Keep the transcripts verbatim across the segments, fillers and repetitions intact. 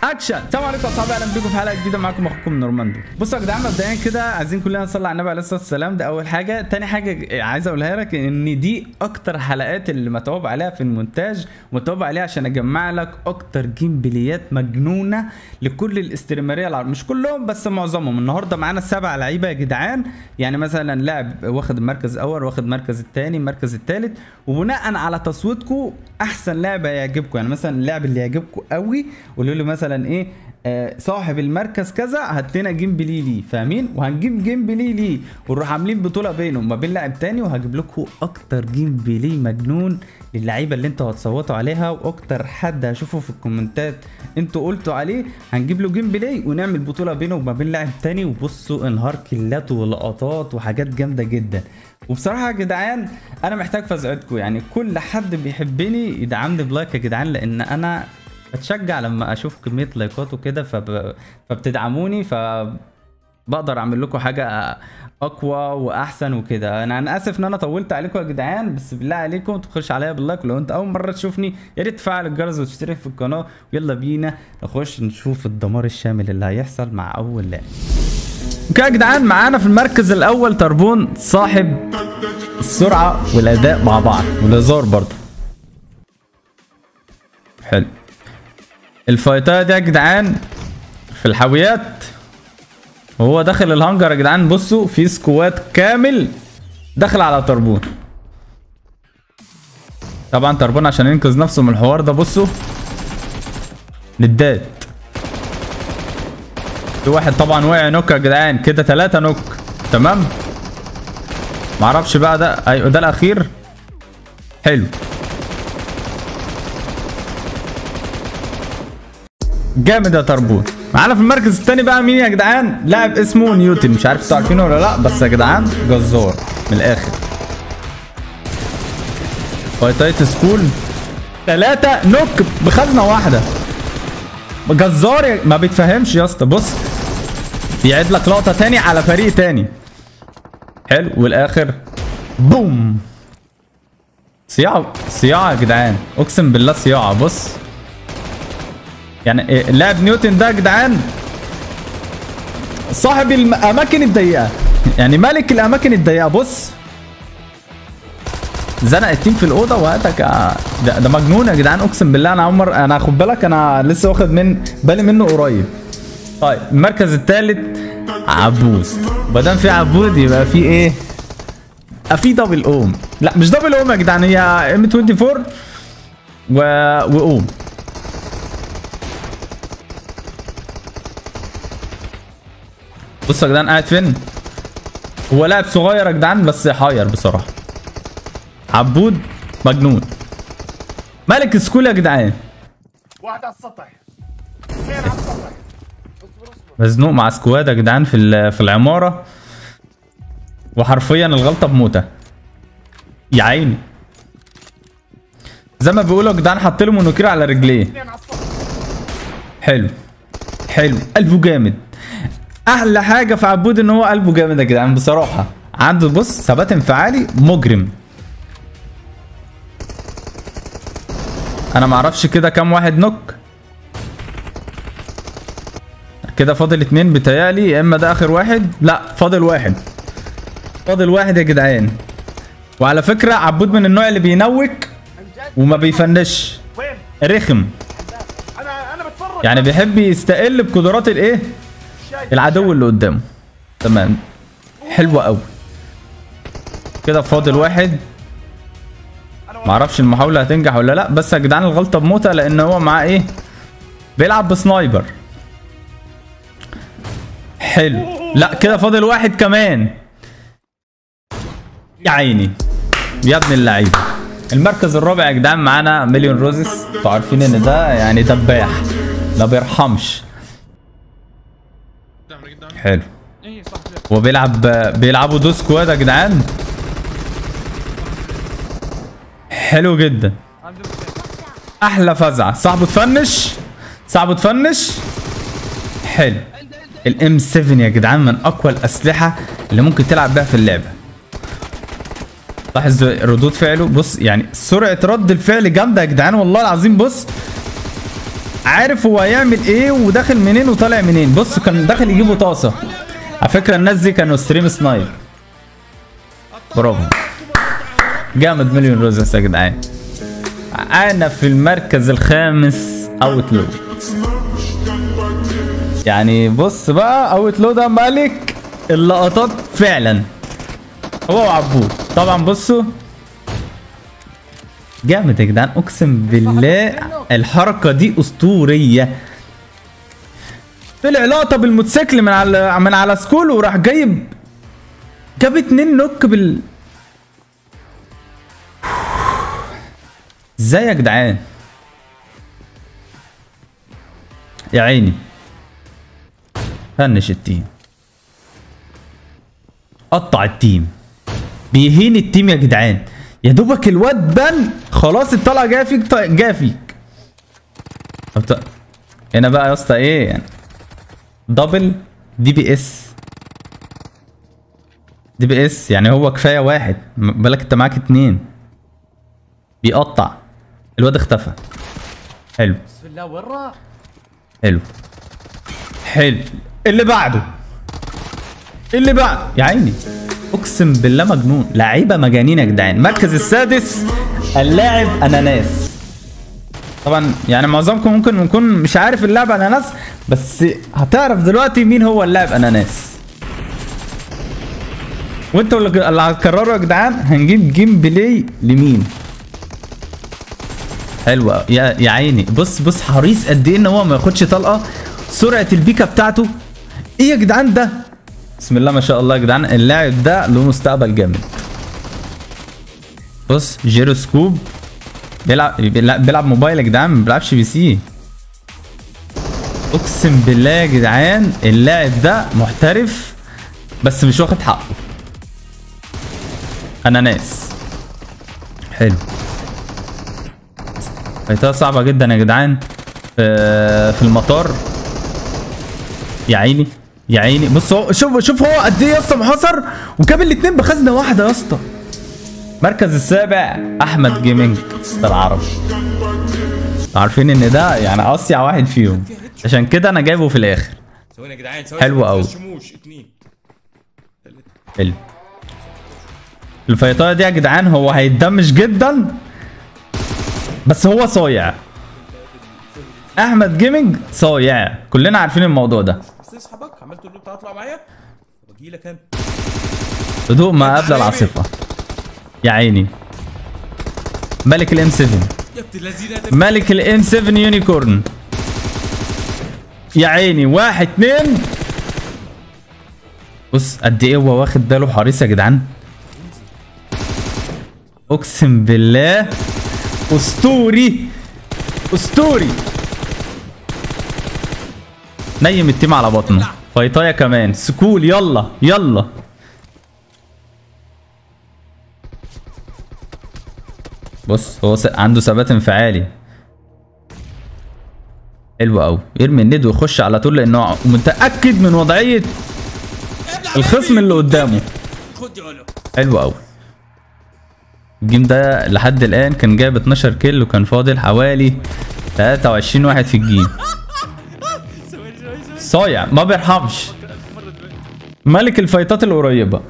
اكشن. السلام عليكم يا اصحابي، اهلا بيكم في حلقه جديده. معاكم اخوكم نورماندو. بصوا يا جدعان، مبدئيا كده عايزين كلنا نصلي على النبي عليه الصلاه والسلام. ده اول حاجه. تاني حاجه عايز اقولها لك ان دي اكتر حلقات اللي متعوب عليها في المونتاج، متعوب عليها عشان اجمع لك اكتر جيم بليات مجنونه لكل الاستريمريه العرب، مش كلهم بس معظمهم. النهارده معانا سبع لعيبه يا جدعان، يعني مثلا لاعب واخد المركز الاول، واخد المركز الثاني، المركز الثالث، وبناء على تصويتكم احسن لاعب هيعجبكم. يعني مثلا اللاعب اللي يعجبكم قوي قولوا لي مثلا ايه آه صاحب المركز كذا، هات لنا جيم بلاي ليه، فاهمين؟ وهنجيب جيم بلاي ليه ونروح عاملين بطوله بينهم ما بين لاعب تاني، وهجيب لكم اكتر جيم بلاي مجنون للعيبه اللي انتوا هتصوتوا عليها، واكتر حد هشوفه في الكومنتات انتوا قلتوا عليه هنجيب له جيم بلاي ونعمل بطوله بينه وما بين لاعب تاني. وبصوا انهار كيلات ولقطات وحاجات جامده جدا. وبصراحه يا جدعان انا محتاج فزعتكم، يعني كل حد بيحبني يدعمني بلايك يا جدعان، لان انا بتشجع لما اشوف كميه لايكات وكده، فب... فبتدعموني، فبقدر اعمل لكم حاجه اقوى واحسن وكده. انا انا اسف ان انا طولت عليكم يا جدعان، بس بالله عليكم تخش عليا باللايك، ولو انت اول مره تشوفني يا ريت تفعل الجرس وتشترك في القناه. ويلا بينا نخش نشوف الدمار الشامل اللي هيحصل مع اول لاعب. اوكي يا جدعان، معانا في المركز الاول تربون، صاحب السرعه والاداء مع بعض والهزار برضه. حلو. الفايتات دي يا جدعان في الحاويات وهو داخل الهانجر يا جدعان. بصوا في سكواد كامل داخل على تربون. طبعا تربون عشان ينقذ نفسه من الحوار ده بصوا نداد. في واحد طبعا وقع نوك يا جدعان، كده ثلاثة نوك. تمام، معرفش بقى ده ايوه ده الاخير. حلو جامد يا تربون. معانا في المركز الثاني بقى مين يا جدعان؟ لاعب اسمه نيوتن، مش عارف انتوا عارفينه ولا لا، بس يا جدعان جزار من الاخر. فايتايت سكول ثلاثة نوك بخزنه واحده. جزار يا... ما بيتفهمش يا اسطى. بص بيعيد لك لقطه تاني على فريق تاني. حلو، والاخر بوم. صياعه صياعه يا جدعان، اقسم بالله صياعه. بص يعني اللاعب نيوتن ده يا جدعان صاحب الاماكن الضيقه، يعني ملك الاماكن الضيقه. بص زنق التيم في الاوضه وهاتك. ده, ده مجنون يا جدعان، اقسم بالله. انا عمر انا خد بالك انا لسه واخد من بالي منه قريب. طيب المركز الثالث عبود. ما دام في عبود يبقى في ايه؟ في دبل اوم. لا مش دبل اوم يا جدعان، هي ام أربعة وعشرين و... واوم. بصوا يا جدعان قاعد فين؟ هو لاعب صغير يا جدعان بس حاير بصراحه. عبود مجنون، ملك سكول يا جدعان. واحد على السطح، اثنين على السطح. مزنوق مع سكواد يا جدعان في في العماره، وحرفيا الغلطه بموته يا عيني. زي ما بيقولوا يا جدعان حط له مونوكير على رجليه. حلو حلو، قلبه جامد. احلى حاجه في عبود ان هو قلبه جامد يا جدعان بصراحه. عنده بص ثبات انفعالي مجرم. انا معرفش كده كام واحد نوك. كده فاضل اتنين بتهيألي، يا اما ده اخر واحد. لا فاضل واحد، فاضل واحد يا جدعان. وعلى فكره عبود من النوع اللي بينوك وما بيفنش، رخم يعني، بيحب يستقل بقدرات الايه العدو اللي قدامه. تمام حلوة قوي. كده فاضل واحد، معرفش المحاولة هتنجح ولا لا، بس يا جدعان الغلطة بموتة لان هو معاه ايه؟ بيلعب بسنايبر. حلو. لا كده فاضل واحد كمان يا عيني يا ابن اللعيبة. المركز الرابع يا جدعان معانا مليون روزس. انتوا عارفين ان ده يعني دباح ما بيرحمش. حلو. هو بيلعب بيلعبوا دو سكواد يا جدعان. حلو جدا، احلى فزعه. صاحبه تفنش، صاحبه تفنش. حلو. الام سبعة يا جدعان من اقوى الاسلحه اللي ممكن تلعب بيها في اللعبه. لاحظ ردود فعله. بص يعني سرعه رد الفعل جامده يا جدعان والله العظيم. بص عارف هو هيعمل ايه وداخل منين وطالع منين. بص كان داخل يجيبوا طاسه. على فكره الناس دي كانوا ستريم سنايب. برافو جامد. مليون روزس يا جدعان. انا في المركز الخامس اوتلو. يعني بص بقى اوتلو ده ملك اللقطات فعلا. هو وعبود طبعا. بصوا جامد يا جدعان اقسم بالله. الحركه دي اسطوريه. طلع لقطه بالموتوسيكل من على من على سكول وراح جايب جاب اتنين نوك بال ازاي يا جدعان يا عيني. فنش التيم. قطع التيم. بيهين التيم يا جدعان. يا دوبك الواد بان خلاص الطلعه جايه فيك جايه فيك. طب هنا بقى يا اسطى ايه يعني دبل دي بي اس. دي بي اس يعني هو كفايه واحد بالك انت معاك اتنين. بيقطع. الواد اختفى. حلو بسم الله وين راح؟ حلو حلو. اللي بعده اللي بعده يا عيني اقسم بالله مجنون. لعيبه مجانين يا جدعان. المركز السادس اللاعب اناناس. طبعا يعني معظمكم ممكن يكون مش عارف اللاعب اناناس بس هتعرف دلوقتي مين هو اللاعب اناناس. وانتوا اللي هتكرروا يا جدعان. هنجيب جيم بلاي لمين. حلوه يا يا عيني. بص بص حريص قد ايه ان هو ما ياخدش طلقه. سرعه البيكه بتاعته ايه يا جدعان ده. بسم الله ما شاء الله يا جدعان. اللاعب ده له مستقبل جامد. بص جيروسكوب بيلعب بيلعب موبايل يا جدعان ما بيلعبش بي سي. اقسم بالله يا جدعان اللاعب ده محترف بس مش واخد حقه. اناناس. حلو. فايتها صعبه جدا يا جدعان في المطار. يا عيني يا عيني. بص هو شوف شوف هو قد ايه يا اسطى محاصر وجاب الاثنين بخزنه واحده يا اسطى. المركز السابع احمد جيمنج العربي. عارفين ان ده يعني اصيع واحد فيهم عشان كده انا جايبه في الاخر. حلو قوي. حلو. الفيطايه دي يا جدعان هو هيتدمج جدا بس هو صايع. احمد جيمنج صايع كلنا عارفين الموضوع ده. اصحابك عملت له بتاع اطلع معايا واجي لك انا. هدوء ما قبل العاصفه. يا عيني. ملك الام سبعة. يا ابن اللذينه. ملك الام سبعة يونيكورن. يا عيني. واحد اتنين. بص قد ايه هو واخد باله حريص يا جدعان. اقسم بالله اسطوري اسطوري. نيم التيم على بطنه. فايطايه كمان. سكول يلا يلا. بص هو عنده ثبات انفعالي حلو قوي. يرمي الند ويخش على طول لانه متاكد من وضعيه الخصم اللي قدامه. حلو قوي. الجيم ده لحد الان كان جايب اتناشر كيل وكان فاضل حوالي تلاتة وعشرين واحد في الجيم. صايع ما بيرحمش. ملك الفايتات القريبه.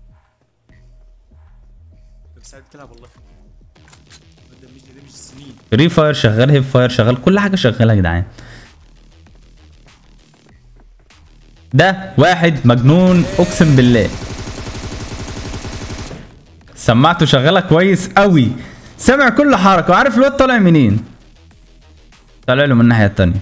فري فاير شغال. هيب فاير شغال. كل حاجه شغاله يا جدعان. ده واحد مجنون اقسم بالله. سماعته شغاله كويس قوي. سامع كل حركه وعارف الواد طالع منين. طالع له من الناحيه التانيه.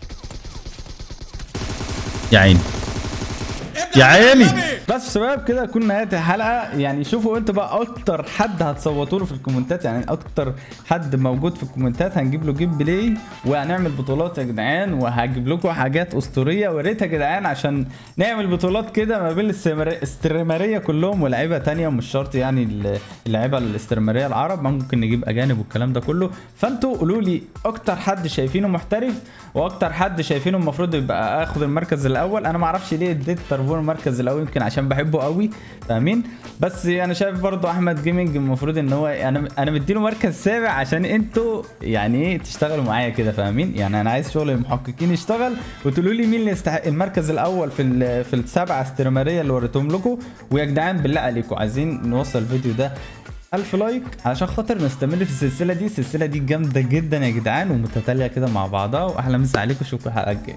يا عيني يا عيني. بس شباب كده تكون نهايه الحلقه. يعني شوفوا انتوا بقى اكتر حد هتصوتوا له في الكومنتات. يعني اكتر حد موجود في الكومنتات هنجيب له جيم بلاي وهنعمل بطولات يا جدعان. وهجيب لكم حاجات اسطوريه. ويا ريت يا جدعان عشان نعمل بطولات كده ما بين الاستريمريه كلهم ولاعيبه ثانيه. ومش شرط يعني اللعيبه الاستريمريه العرب ممكن نجيب اجانب والكلام ده كله. فانتوا قولوا لي اكتر حد شايفينه محترف واكتر حد شايفينه المفروض يبقى اخد المركز الاول. انا ما اعرفش ليه اديت تربون المركز الاول يمكن عشان بحبه قوي فاهمين. بس انا شايف برضو احمد جيمنج المفروض ان هو انا انا مديله مركز سابع عشان انتوا يعني ايه تشتغلوا معايا كده فاهمين. يعني انا عايز شغل المحققين يشتغل وتقولوا لي مين اللي يستحق المركز الاول في ال في السبعه استرماريه اللي وريتهم لكم. ويا جدعان بالله عليكم عايزين نوصل الفيديو ده ألف لايك علشان خاطر نستمر في السلسله دي. السلسله دي جامده جدا يا جدعان ومتتاليه كده مع بعضها. واحلى مسا عليكم، اشوفكم الحلقه الجايه.